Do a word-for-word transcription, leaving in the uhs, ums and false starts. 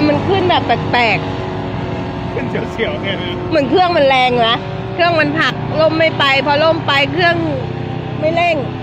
มันขึ้นแบบแปลกๆขึ้นเสียวๆเนี่ยเหมือนเครื่องมันแรงนะเครื่องมันผลักล่มไม่ไปพอล่มไปเครื่องไม่เร่ง